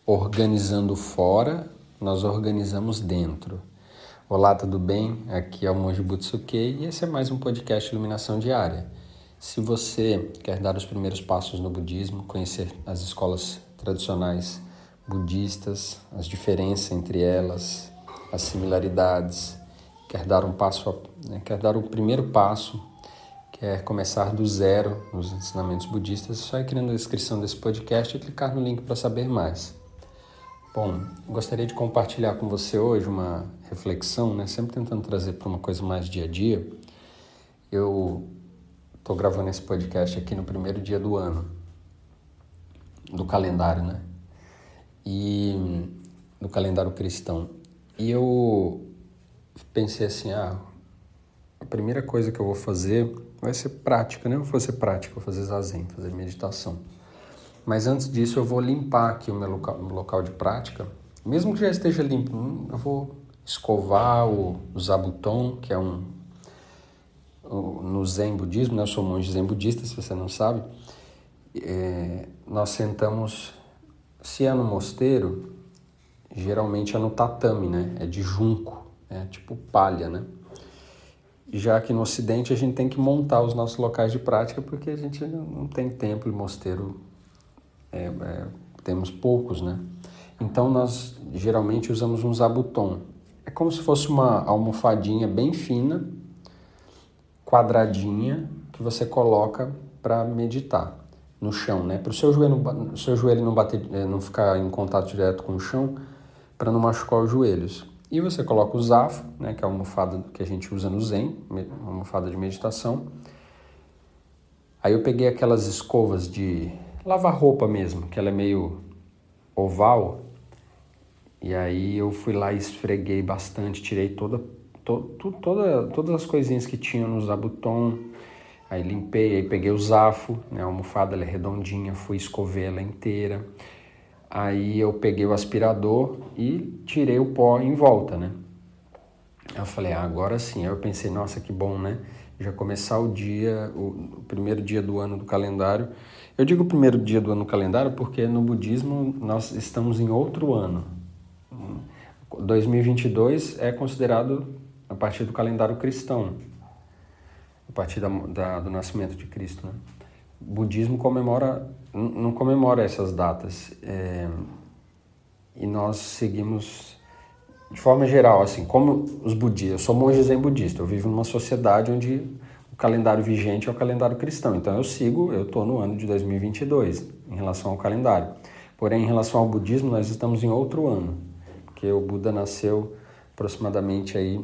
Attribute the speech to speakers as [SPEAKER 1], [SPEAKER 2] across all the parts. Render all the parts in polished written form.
[SPEAKER 1] organizando fora, nós organizamos dentro. Olá, tudo bem? Aqui é o Monge Butsuke e esse é mais um podcast Iluminação Diária. Se você quer dar os primeiros passos no budismo, conhecer as escolas tradicionais budistas, as diferenças entre elas, as similaridades, quer dar o primeiro passo, quer começar do zero nos ensinamentos budistas, é só ir aqui na descrição desse podcast e clicar no link para saber mais. Bom, gostaria de compartilhar com você hoje uma reflexão, sempre tentando trazer para uma coisa mais dia a dia. Eu estou gravando esse podcast aqui no primeiro dia do ano, do calendário, e do calendário cristão. E eu pensei assim, a primeira coisa que eu vou fazer vai ser prática, vou fazer prática, vou fazer zazen, fazer meditação. Mas antes disso eu vou limpar aqui o meu local de prática. Mesmo que já esteja limpo, eu vou escovar o zabuton, que é no Zen budismo, eu sou monge Zen budista, se você não sabe. Nós sentamos, se é no mosteiro, geralmente é no tatame, é de junco, tipo palha, Já aqui no Ocidente a gente tem que montar os nossos locais de prática porque a gente não tem templo e mosteiro, temos poucos, Então nós geralmente usamos um zabuton. É como se fosse uma almofadinha bem fina, quadradinha, que você coloca para meditar no chão, para o seu joelho não ficar em contato direto com o chão, para não machucar os joelhos. E você coloca o zafu, que é a almofada que a gente usa no Zen, uma almofada de meditação. Aí eu peguei aquelas escovas de lavar roupa mesmo, que ela é meio oval. E aí eu fui lá e esfreguei bastante, tirei todas as coisinhas que tinham no zabuton. Aí limpei, aí peguei o zafu, a almofada ela é redondinha, fui escovei ela inteira. Aí eu peguei o aspirador e tirei o pó em volta, Aí eu falei, agora sim. Aí eu pensei, nossa, que bom, Já começar o dia, o primeiro dia do ano do calendário. Eu digo o primeiro dia do ano do calendário porque no budismo nós estamos em outro ano. 2022 é considerado a partir do calendário cristão, a partir do nascimento de Cristo, O budismo não comemora essas datas, e nós seguimos de forma geral, assim, como os budistas. Eu sou monge zen budista, eu vivo numa sociedade onde o calendário vigente é o calendário cristão, então eu estou no ano de 2022 em relação ao calendário. Porém, em relação ao budismo, nós estamos em outro ano, porque o Buda nasceu aproximadamente aí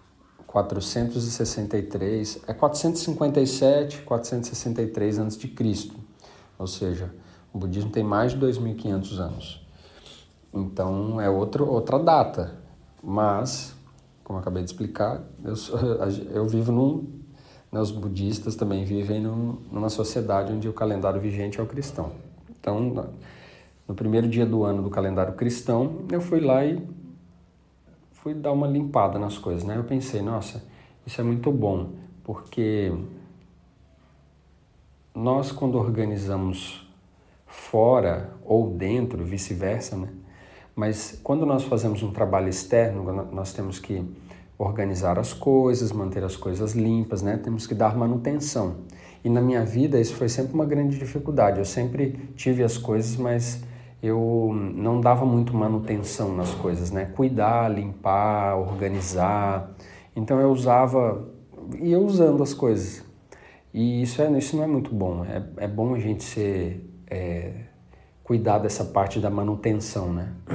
[SPEAKER 1] 457, 463 a.C., ou seja, o budismo tem mais de 2.500 anos. Então é outra data, mas, como eu acabei de explicar, eu vivo os budistas também vivem numa sociedade onde o calendário vigente é o cristão. Então, no primeiro dia do ano do calendário cristão, eu fui lá e fui dar uma limpada nas coisas, Eu pensei, nossa, isso é muito bom, porque nós quando organizamos fora ou dentro, vice-versa, Mas quando nós fazemos um trabalho externo, nós temos que organizar as coisas, manter as coisas limpas, Temos que dar manutenção. E na minha vida isso foi sempre uma grande dificuldade. Eu sempre tive as coisas, mas eu não dava muito manutenção nas coisas, Cuidar, limpar, organizar. Então eu ia usando as coisas. E isso não é muito bom. É bom a gente cuidar dessa parte da manutenção,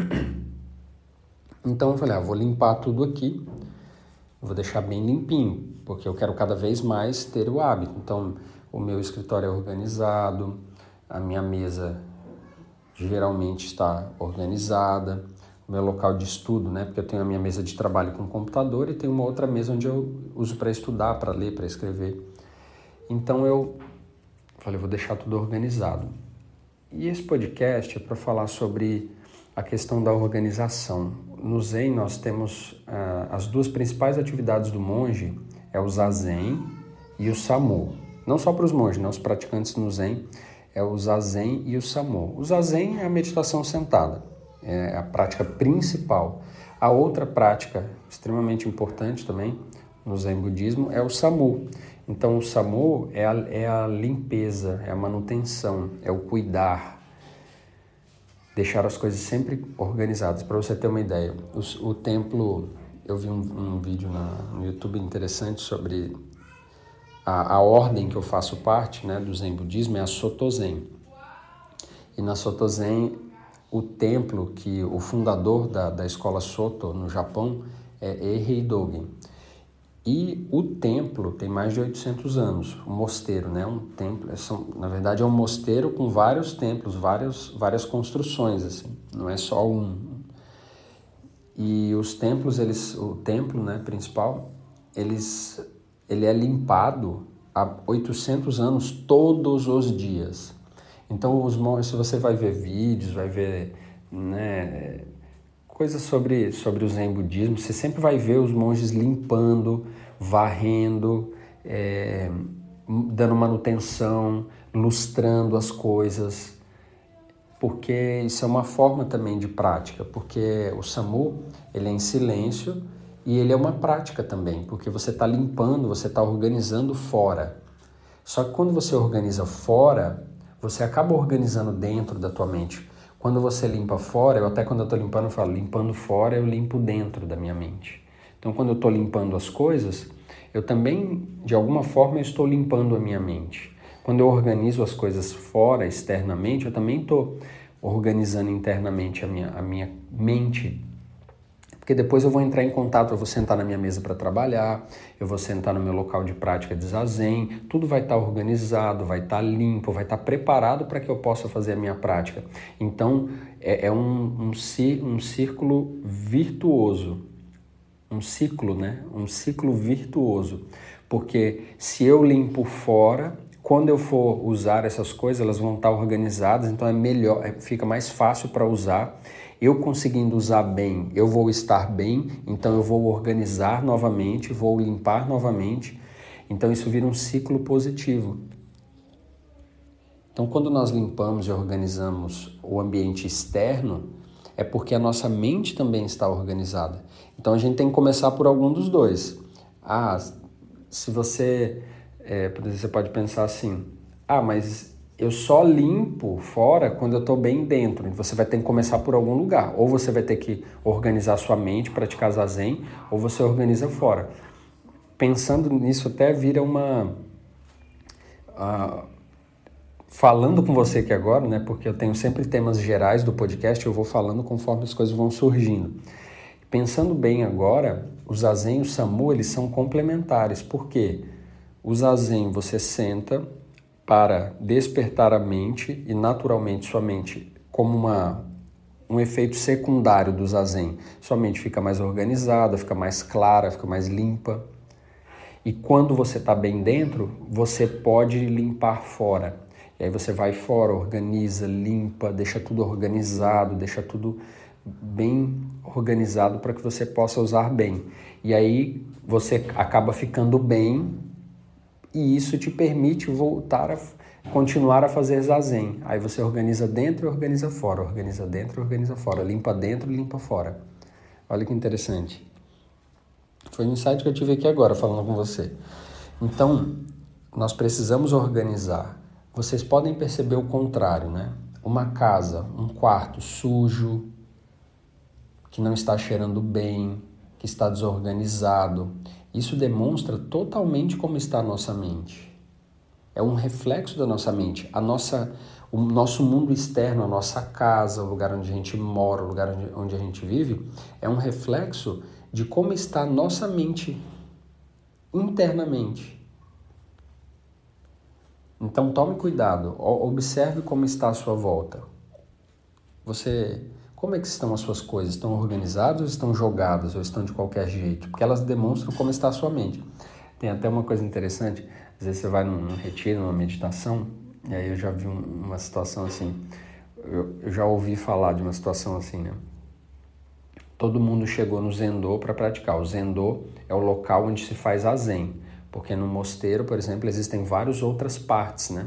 [SPEAKER 1] Então eu falei, vou limpar tudo aqui, vou deixar bem limpinho, porque eu quero cada vez mais ter o hábito. Então o meu escritório é organizado, a minha mesa geralmente está organizada, o meu local de estudo, porque eu tenho a minha mesa de trabalho com computador e tenho uma outra mesa onde eu uso para estudar, para ler, para escrever. Então eu falei, vou deixar tudo organizado. E esse podcast é para falar sobre a questão da organização. No Zen nós temos as duas principais atividades do monge, é o Zazen e o Samu. Não só para os monges, os praticantes no Zen, é o Zazen e o Samu. O Zazen é a meditação sentada. é a prática principal. A outra prática extremamente importante também no Zen Budismo é o Samu. Então o Samu é a limpeza, é a manutenção, é o cuidar, deixar as coisas sempre organizadas. Para você ter uma ideia, o templo, eu vi um vídeo no YouTube interessante sobre a ordem que eu faço parte, né, do Zen Budismo, é a Soto Zen. E na Soto Zen, o templo, que o fundador da escola Soto no Japão é Eihei Dogen. E o templo tem mais de 800 anos, o mosteiro, né? Um templo, na verdade é um mosteiro com vários templos, várias construções, assim, não é só um. E os templos, o templo, né, principal, ele é limpado há 800 anos todos os dias. Então, os monges, se você vai ver vídeos, vai ver, né, coisas sobre o Zen Budismo, você sempre vai ver os monges limpando, varrendo, dando manutenção, lustrando as coisas, porque isso é uma forma também de prática, porque o Samu, ele é em silêncio e ele é uma prática também, porque você está limpando, você está organizando fora. Só que quando você organiza fora, você acaba organizando dentro da tua mente. Quando você limpa fora, quando eu estou limpando, eu falo, limpando fora, eu limpo dentro da minha mente. Então, quando eu estou limpando as coisas, eu também, de alguma forma, eu estou limpando a minha mente. Quando eu organizo as coisas fora, externamente, eu também estou organizando internamente a minha mente. Porque depois eu vou entrar em contato, eu vou sentar na minha mesa para trabalhar, eu vou sentar no meu local de prática de Zazen, tudo vai estar organizado, vai estar limpo, vai estar preparado para que eu possa fazer a minha prática. Então, é um círculo virtuoso, um ciclo, né? Um ciclo virtuoso, porque se eu limpo fora, quando eu for usar essas coisas, elas vão estar organizadas, então é melhor, fica mais fácil para usar. Eu conseguindo usar bem, eu vou estar bem, então eu vou organizar novamente, vou limpar novamente. Então isso vira um ciclo positivo. Então quando nós limpamos e organizamos o ambiente externo, é porque a nossa mente também está organizada. Então a gente tem que começar por algum dos dois. Se você, você pode pensar assim, mas eu só limpo fora quando eu estou bem dentro. Você vai ter que começar por algum lugar. Ou você vai ter que organizar sua mente, praticar Zazen, ou você organiza fora. Pensando nisso até vira falando com você aqui agora, né? Porque eu tenho sempre temas gerais do podcast, eu vou falando conforme as coisas vão surgindo. Pensando bem agora, o Zazen e o Samu, eles são complementares. Por quê? O Zazen, você senta para despertar a mente e naturalmente sua mente, como um efeito secundário do Zazen, sua mente fica mais organizada, fica mais clara, fica mais limpa. E quando você está bem dentro, você pode limpar fora. E aí você vai fora, organiza, limpa, deixa tudo organizado, deixa tudo bem organizado para que você possa usar bem. E aí você acaba ficando bem e isso te permite voltar a continuar a fazer Zazen. Aí você organiza dentro e organiza fora, organiza dentro e organiza fora, limpa dentro e limpa fora. Olha que interessante. Foi um insight que eu tive aqui agora falando com você. Então, nós precisamos organizar. Vocês podem perceber o contrário, né? Uma casa, um quarto sujo, que não está cheirando bem, que está desorganizado. Isso demonstra totalmente como está a nossa mente. É um reflexo da nossa mente. O nosso mundo externo, a nossa casa, o lugar onde a gente mora, o lugar onde a gente vive, é um reflexo de como está a nossa mente internamente. Então tome cuidado, observe como está a sua volta. Como é que estão as suas coisas? Estão organizadas ou estão jogadas ou estão de qualquer jeito? Porque elas demonstram como está a sua mente. Tem até uma coisa interessante, às vezes você vai num retiro, numa meditação, e aí eu já vi uma situação assim, eu já ouvi falar de uma situação assim, né? Todo mundo chegou no Zendô para praticar. O Zendô é o local onde se faz a Zen, porque no mosteiro, por exemplo, existem várias outras partes, né? Então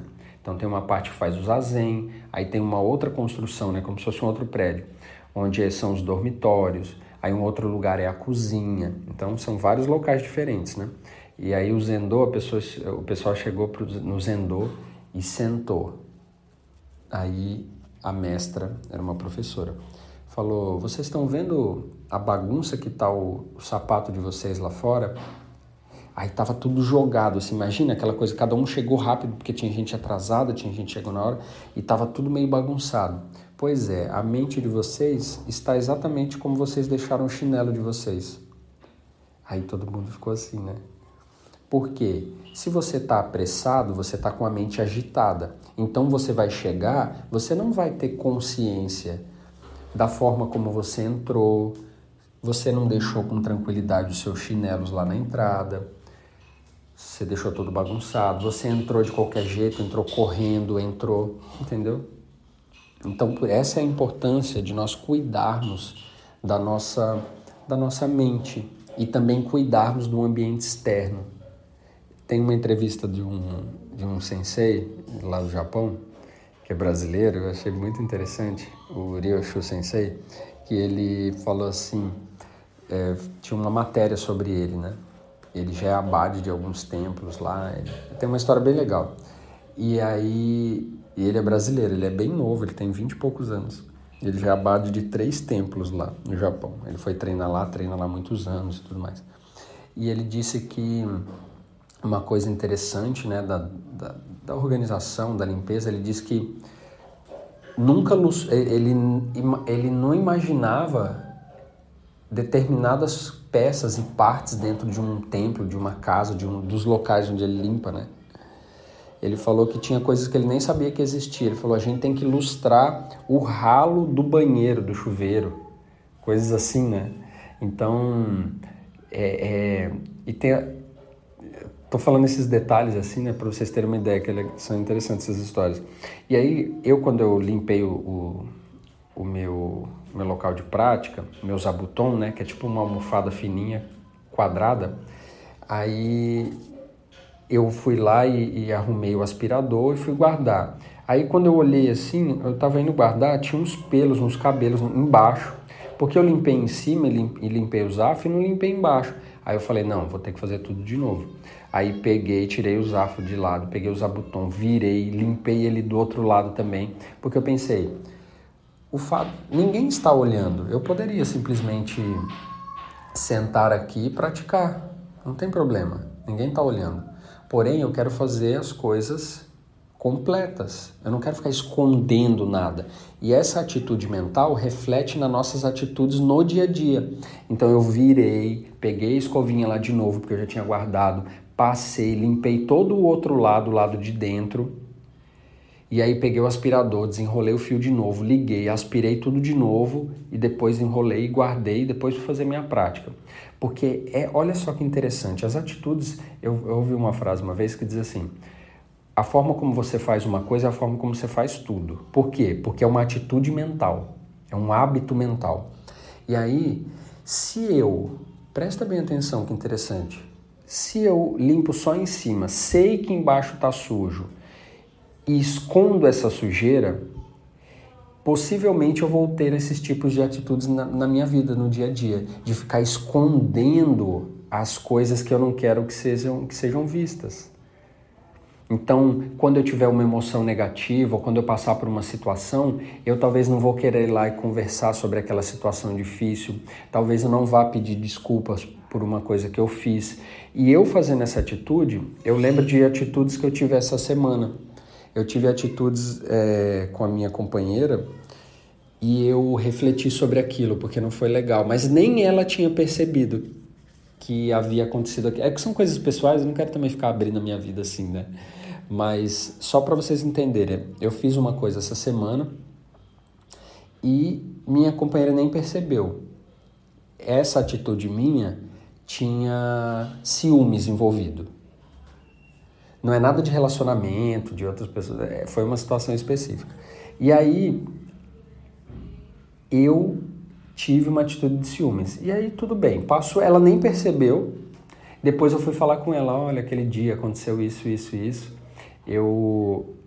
[SPEAKER 1] Então tem uma parte que faz o zazen, aí tem uma outra construção, né, como se fosse um outro prédio, onde são os dormitórios, aí um outro lugar é a cozinha. Então são vários locais diferentes, né? E aí o Zendô, o pessoal chegou no Zendô e sentou. Aí a mestra, era uma professora, falou: vocês estão vendo a bagunça que tá o sapato de vocês lá fora? Aí tava tudo jogado, assim, imagina aquela coisa, cada um chegou rápido porque tinha gente atrasada, tinha gente que chegou na hora e tava tudo meio bagunçado. Pois é, a mente de vocês está exatamente como vocês deixaram o chinelo de vocês. Aí todo mundo ficou assim, né? Por quê? Se você está apressado, você está com a mente agitada. Então você vai chegar, você não vai ter consciência da forma como você entrou, você não deixou com tranquilidade os seus chinelos lá na entrada, você deixou tudo bagunçado, você entrou de qualquer jeito, entrou correndo, entendeu? Então essa é a importância de nós cuidarmos da nossa mente e também cuidarmos do ambiente externo. Tem uma entrevista de um sensei lá do Japão, que é brasileiro, eu achei muito interessante, o Ryoshu Sensei, que ele falou assim, tinha uma matéria sobre ele, né? Ele já é abade de alguns templos lá, tem uma história bem legal. E aí, ele é brasileiro, ele é bem novo, ele tem 20 e poucos anos. Ele já é abade de 3 templos lá no Japão. Ele foi treina lá há muitos anos e tudo mais. E ele disse que uma coisa interessante, né, da organização, da limpeza, ele diz que ele não imaginava determinadas peças e partes dentro de um templo, de uma casa, dos locais onde ele limpa, né? Ele falou que tinha coisas que ele nem sabia que existia. Ele falou: a gente tem que lustrar o ralo do banheiro, do chuveiro, coisas assim, né? Então, tô falando esses detalhes assim, né, para vocês terem uma ideia, que são interessantes essas histórias. E aí, quando eu limpei o meu local de prática, meu zabuton, né, que é tipo uma almofada fininha, quadrada, aí eu fui lá e arrumei o aspirador e fui guardar. Aí quando eu olhei assim, eu tava indo guardar, tinha uns pelos, uns cabelos embaixo, porque eu limpei em cima e limpei o zafo e não limpei embaixo. Aí eu falei: não, vou ter que fazer tudo de novo. Aí peguei, tirei o zafo de lado, peguei o zabuton, virei, limpei ele do outro lado também, porque eu pensei, ninguém está olhando, eu poderia simplesmente sentar aqui e praticar, não tem problema, ninguém está olhando. Porém, eu quero fazer as coisas completas, eu não quero ficar escondendo nada. E essa atitude mental reflete nas nossas atitudes no dia a dia. Então eu virei, peguei a escovinha lá de novo, porque eu já tinha guardado, passei, limpei todo o outro lado, o lado de dentro, e aí peguei o aspirador, desenrolei o fio de novo, liguei, aspirei tudo de novo e depois enrolei e guardei e depois fui fazer minha prática. Porque olha só que interessante, as atitudes, eu ouvi uma frase uma vez que diz assim: a forma como você faz uma coisa é a forma como você faz tudo. Por quê? Porque é uma atitude mental, é um hábito mental. E aí, presta bem atenção que interessante, se eu limpo só em cima, sei que embaixo está sujo, e escondo essa sujeira, possivelmente eu vou ter esses tipos de atitudes na minha vida, no dia a dia, de ficar escondendo as coisas que eu não quero que sejam vistas. Então, quando eu tiver uma emoção negativa, ou quando eu passar por uma situação, eu talvez não vou querer ir lá e conversar sobre aquela situação difícil, talvez eu não vá pedir desculpas por uma coisa que eu fiz. E eu fazendo essa atitude, eu lembro de atitudes que eu tive essa semana. Eu tive atitudes com a minha companheira e eu refleti sobre aquilo, porque não foi legal. Mas nem ela tinha percebido que havia acontecido aquilo. É que são coisas pessoais, eu não quero também ficar abrindo a minha vida assim, né? Mas só para vocês entenderem, eu fiz uma coisa essa semana e minha companheira nem percebeu. Essa atitude minha tinha ciúmes envolvido. Não é nada de relacionamento, de outras pessoas, foi uma situação específica. E aí, eu tive uma atitude de ciúmes. E aí, tudo bem, passou, ela nem percebeu. Depois eu fui falar com ela: olha, aquele dia aconteceu isso. Eu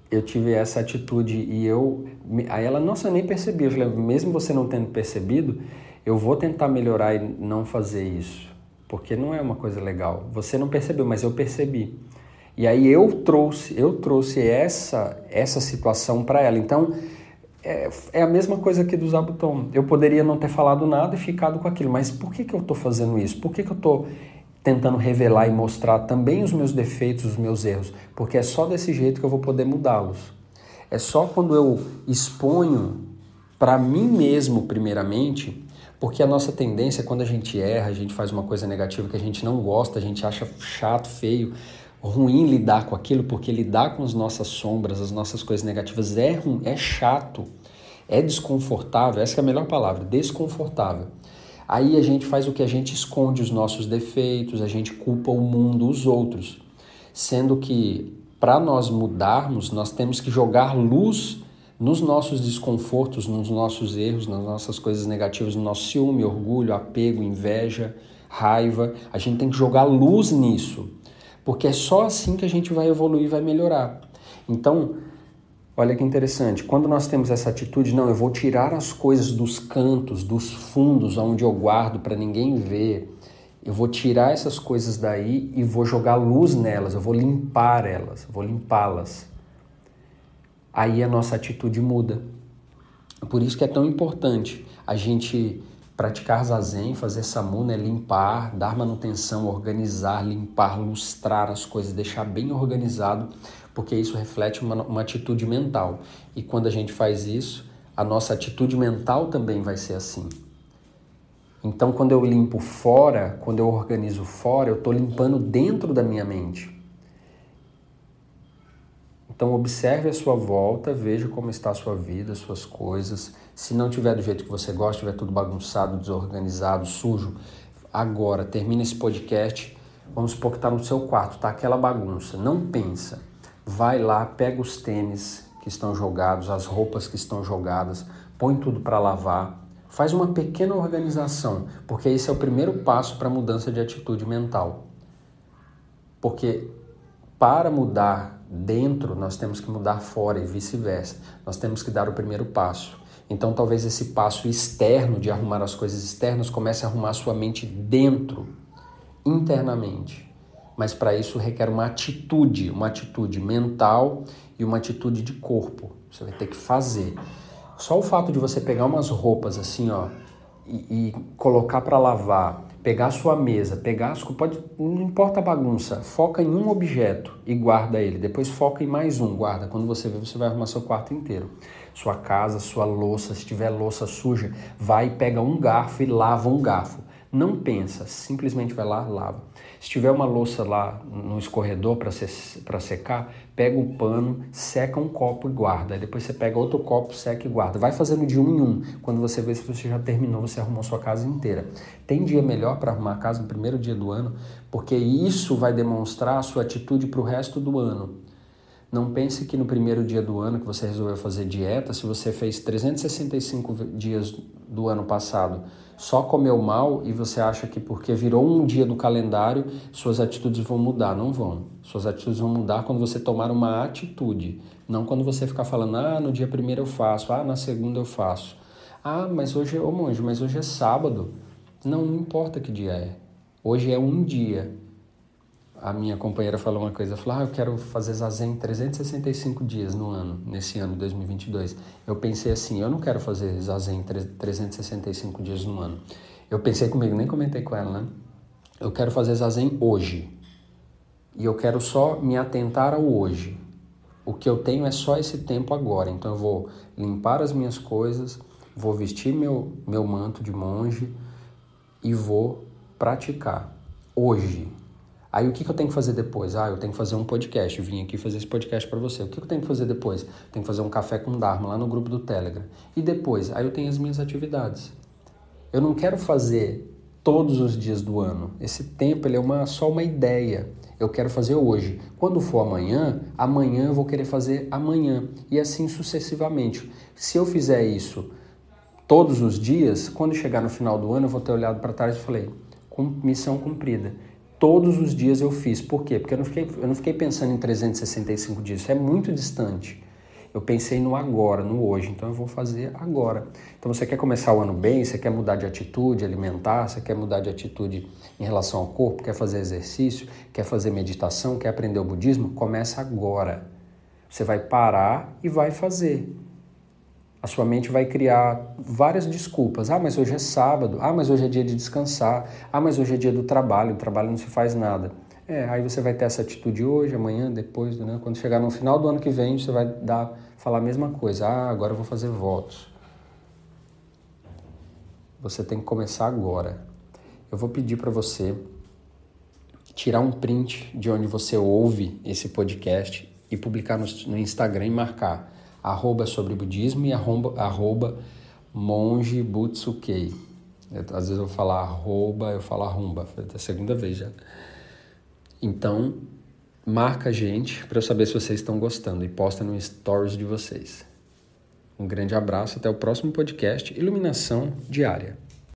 [SPEAKER 1] eu tive essa atitude e aí ela, nossa, eu nem percebi. Eu falei, mesmo você não tendo percebido, eu vou tentar melhorar e não fazer isso, porque não é uma coisa legal. Você não percebeu, mas eu percebi. E aí eu trouxe essa situação para ela. Então, é a mesma coisa aqui do Zabuton. Eu poderia não ter falado nada e ficado com aquilo, mas por que eu estou fazendo isso? Por que eu estou tentando revelar e mostrar também os meus defeitos, os meus erros? Porque é só desse jeito que eu vou poder mudá-los. É só quando eu exponho para mim mesmo, primeiramente, porque a nossa tendência, quando a gente erra, a gente faz uma coisa negativa que a gente não gosta, a gente acha chato, feio, ruim lidar com aquilo, porque lidar com as nossas sombras, as nossas coisas negativas é ruim, é chato, é desconfortável, essa é a melhor palavra, desconfortável. Aí a gente faz o que? A gente esconde os nossos defeitos, a gente culpa o mundo, os outros, sendo que para nós mudarmos, nós temos que jogar luz nos nossos desconfortos, nos nossos erros, nas nossas coisas negativas, no nosso ciúme, orgulho, apego, inveja, raiva. A gente tem que jogar luz nisso, porque é só assim que a gente vai evoluir e vai melhorar. Então, olha que interessante, quando nós temos essa atitude, não, eu vou tirar as coisas dos cantos, dos fundos, onde eu guardo para ninguém ver, eu vou tirar essas coisas daí e vou jogar luz nelas, eu vou limpar elas, vou limpá-las. Aí a nossa atitude muda. Por isso que é tão importante a gente praticar zazen, fazer samuna, limpar, dar manutenção, organizar, limpar, lustrar as coisas, deixar bem organizado, porque isso reflete uma atitude mental. E quando a gente faz isso, a nossa atitude mental também vai ser assim. Então, quando eu limpo fora, quando eu organizo fora, eu estou limpando dentro da minha mente. Então, observe a sua volta, veja como está a sua vida, as suas coisas. Se não tiver do jeito que você gosta, tiver tudo bagunçado, desorganizado, sujo, agora, termina esse podcast, vamos supor que está no seu quarto, está aquela bagunça. Não pensa. Vai lá, pega os tênis que estão jogados, as roupas que estão jogadas, põe tudo para lavar. Faz uma pequena organização, porque esse é o primeiro passo para a mudança de atitude mental. Porque para mudar dentro, nós temos que mudar fora e vice-versa. Nós temos que dar o primeiro passo. Então, talvez esse passo externo de arrumar as coisas externas comece a arrumar a sua mente dentro, internamente. Mas para isso requer uma atitude mental e uma atitude de corpo. Você vai ter que fazer. Só o fato de você pegar umas roupas assim, ó, e colocar para lavar, pegar a sua mesa, não importa a bagunça, foca em um objeto e guarda ele. Depois foca em mais um, guarda. Quando você ver, você vai arrumar seu quarto inteiro. Sua casa, sua louça, se tiver louça suja, vai e pega um garfo e lava um garfo. Não pensa, simplesmente vai lá, lava. Se tiver uma louça lá no escorredor para secar, pega um pano, seca um copo e guarda. Aí depois você pega outro copo, seca e guarda. Vai fazendo de um em um. Quando você vê se você já terminou, você arrumou sua casa inteira. Tem dia melhor para arrumar a casa no primeiro dia do ano, porque isso vai demonstrar a sua atitude para o resto do ano. Não pense que no primeiro dia do ano que você resolveu fazer dieta, se você fez 365 dias do ano passado, só comeu mal e você acha que porque virou um dia do calendário, suas atitudes vão mudar. Não vão. Suas atitudes vão mudar quando você tomar uma atitude. Não quando você ficar falando, no dia primeiro eu faço, na segunda eu faço. Mas hoje, monge, mas hoje é sábado. Não importa que dia é. Hoje é um dia. A minha companheira falou uma coisa, falou, eu quero fazer zazen 365 dias no ano, nesse ano 2022. Eu pensei assim, eu não quero fazer zazen 365 dias no ano. Eu pensei comigo, nem comentei com ela, né? Eu quero fazer zazen hoje. E eu quero só me atentar ao hoje. O que eu tenho é só esse tempo agora. Então eu vou limpar as minhas coisas, vou vestir meu manto de monge e vou praticar hoje. Aí o que eu tenho que fazer depois? Eu tenho que fazer um podcast, eu vim aqui fazer esse podcast para você. O que eu tenho que fazer depois? Tenho que fazer um café com Dharma lá no grupo do Telegram. E depois? Aí eu tenho as minhas atividades. Eu não quero fazer todos os dias do ano. Esse tempo ele é só uma ideia. Eu quero fazer hoje. Quando for amanhã eu vou querer fazer amanhã. E assim sucessivamente. Se eu fizer isso todos os dias, quando chegar no final do ano eu vou ter olhado para trás e falei, missão cumprida. Todos os dias eu fiz. Por quê? Porque eu não fiquei pensando em 365 dias. Isso é muito distante. Eu pensei no agora, no hoje. Então eu vou fazer agora. Então você quer começar o ano bem? Você quer mudar de atitude alimentar? Você quer mudar de atitude em relação ao corpo? Quer fazer exercício? Quer fazer meditação? Quer aprender o budismo? Começa agora. Você vai parar e vai fazer. A sua mente vai criar várias desculpas. Ah, mas hoje é sábado. Ah, mas hoje é dia de descansar. Ah, mas hoje é dia do trabalho. O trabalho não se faz nada. Aí você vai ter essa atitude hoje, amanhã, depois, né? Quando chegar no final do ano que vem, você vai falar a mesma coisa. Ah, agora eu vou fazer votos. Você tem que começar agora. Eu vou pedir para você tirar um print de onde você ouve esse podcast e publicar no Instagram e marcar @sobrebudismo e @monge_butsuke. Às vezes eu vou falar eu falo arromba, foi a segunda vez já. Então, marca a gente para eu saber se vocês estão gostando e posta no stories de vocês. Um grande abraço, até o próximo podcast Iluminação Diária.